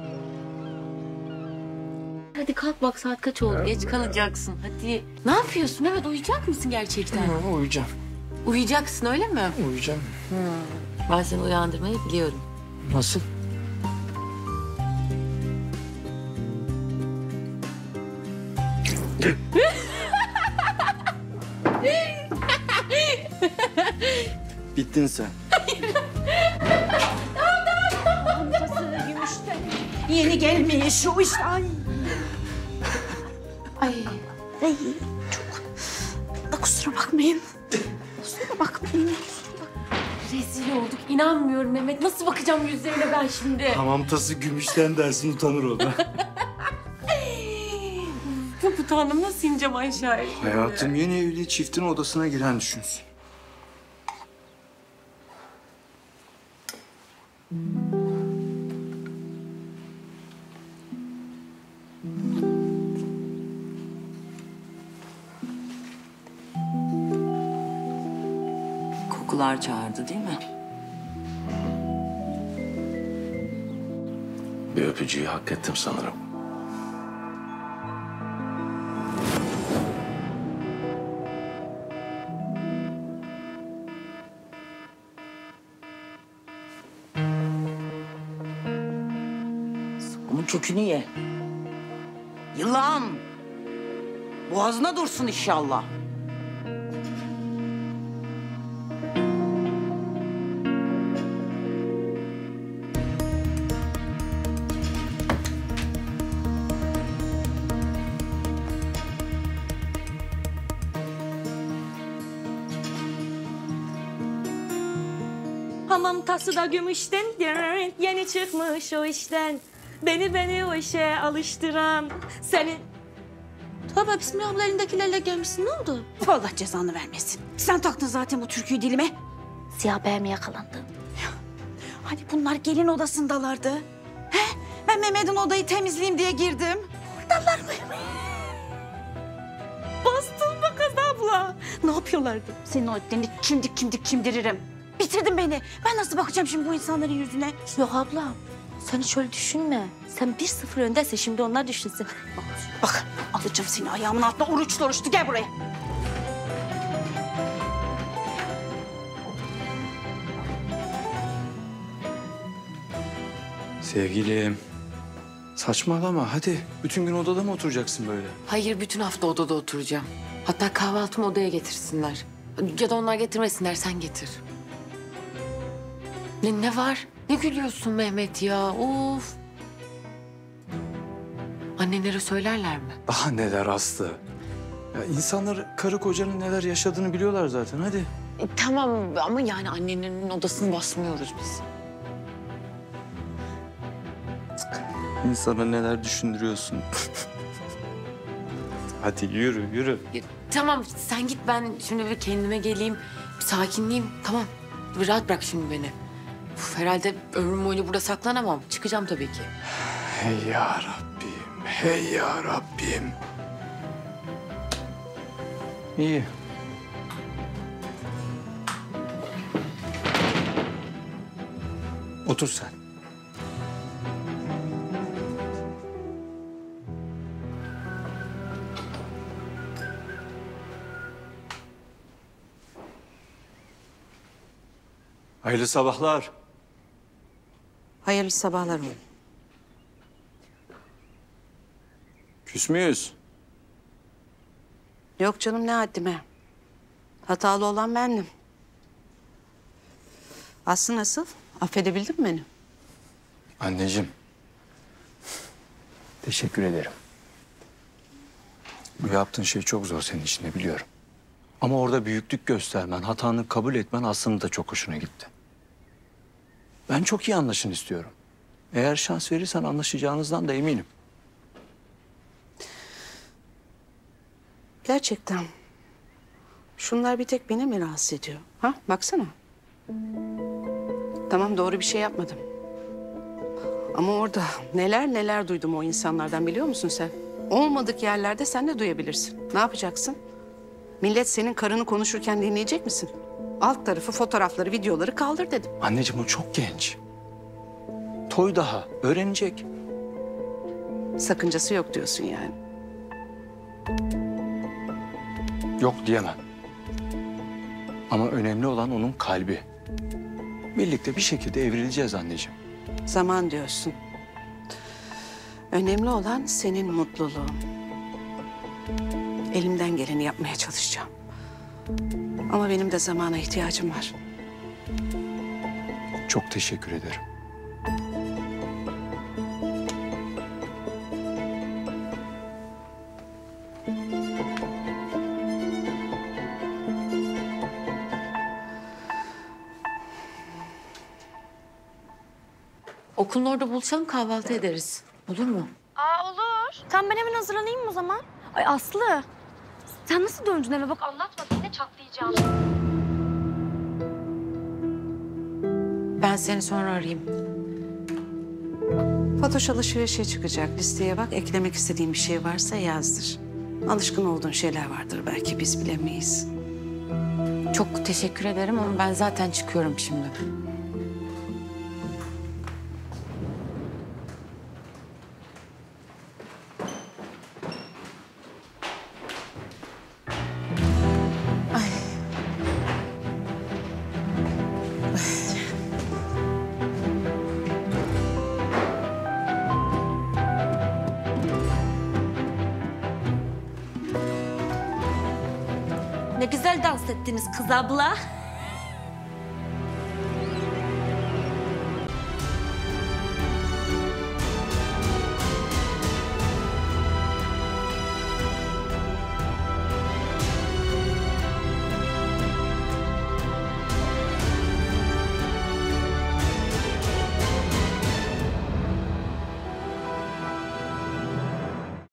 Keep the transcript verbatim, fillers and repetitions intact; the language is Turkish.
Hadi kalk bak saat kaç oldu? Geç kalacaksın. Hadi. Ne yapıyorsun Mehmet? Uyuyacak mısın gerçekten? Hı, uyuyacağım. Uyuyacaksın öyle mi? Uyuyacağım. Hı. Ben seni uyandırmayı biliyorum. Nasıl? Bittin sen. Yeni gelmiş o iş. Ay. Ay. Ay. Çok. Da kusura bakmayın. Kusura bakmayın. Rezil olduk. İnanmıyorum Mehmet. Nasıl bakacağım yüzlerine ben şimdi? Hamam tası gümüşten dersin, utanır o da. Çok utandım. Nasıl ineceğim aşağıya? Hayatım, yeni evli çiftin odasına giren düşünsün. Kokular çağırdı değil mi? Bir öpücüğü hak ettim sanırım. Onun kökünü ye. Yılan! Boğazına dursun inşallah. Hamam tası da gümüşten, yeni çıkmış o işten. Beni beni o işe alıştıran seni... Tövbe bismillah abla, elindekilerle gelmişsin, ne oldu? Allah cezanı vermesin. Sen taktın zaten bu türküyü dilime. Siyah beyaz mı yakalandı? Hani bunlar gelin odasındalardı. He? Ben Mehmet'in odayı temizleyeyim diye girdim. Oradalar mı? Bastın mı kız abla? Ne yapıyorlardı? Senin o etlerini çimdik çimdik çimdiririm. Bitirdin beni. Ben nasıl bakacağım şimdi bu insanların yüzüne? Yok abla, sen hiç öyle düşünme. Sen bir sıfır öndesin, şimdi onlar düşünsün. Bak, bak alacağım seni ayağımın altına, oruçlu oruçlu. Gel buraya. Sevgilim, saçmalama hadi. Bütün gün odada mı oturacaksın böyle? Hayır, bütün hafta odada oturacağım. Hatta kahvaltımı odaya getirsinler. Ya da onlar getirmesinler, sen getir. Ne, ne var? Ne gülüyorsun Mehmet ya? Of. Annenlere söylerler mi? Daha neler Aslı? Ya insanlar karı kocanın neler yaşadığını biliyorlar zaten, hadi. E, tamam ama yani annenlerin odasını basmıyoruz biz. İnsana neler düşündürüyorsun. Hadi yürü, yürü. E, tamam sen git, ben şimdi bir kendime geleyim. Bir sakinleyeyim, tamam. Bir rahat bırak şimdi beni. Uf, herhalde ömrüm boyunca burada saklanamam. Çıkacağım tabii ki. Hey ya Rabbim, hey ya Rabbim. İyi. Otur sen. Hayırlı sabahlar. Hayırlı sabahlar oğlum. Küs müyüz? Yok canım, ne haddime. Hatalı olan bendim. Aslı nasıl? Affedebildin mi beni? Anneciğim. Teşekkür ederim. Bu yaptığın şey çok zor senin için de biliyorum. Ama orada büyüklük göstermen, hatanı kabul etmen aslında da çok hoşuna gitti. Ben çok iyi anlaşın istiyorum. Eğer şans verirsen anlaşacağınızdan da eminim. Gerçekten. Şunlar bir tek beni mi rahatsız ediyor? Ha? Baksana. Tamam, doğru bir şey yapmadım. Ama orada neler neler duydum o insanlardan, biliyor musun sen? Olmadık yerlerde sen de duyabilirsin. Ne yapacaksın? Millet senin karını konuşurken dinleyecek misin? Alt tarafı fotoğrafları, videoları kaldır dedim. Anneciğim o çok genç. Toy daha, öğrenecek. Sakıncası yok diyorsun yani. Yok diyemem. Ama önemli olan onun kalbi. Birlikte bir şekilde evrileceğiz anneciğim. Zaman diyorsun. Önemli olan senin mutluluğun. Elimden geleni yapmaya çalışacağım. Ama benim de zamana ihtiyacım var. Çok teşekkür ederim. Okulun orada buluşalım, kahvaltı ederiz. Olur mu? Aa olur. Tamam ben hemen hazırlanayım o zaman. Ay Aslı. Sen nasıl döndün eve bak anlatma yine çatlayacağım. Ben seni sonra arayayım. Fatoş alışverişe çıkacak. Listeye bak. Eklemek istediğin bir şey varsa yazdır. Alışkın olduğun şeyler vardır belki biz bilemeyiz. Çok teşekkür ederim ama ben zaten çıkıyorum şimdi. Ne güzel dans ettiniz kız abla.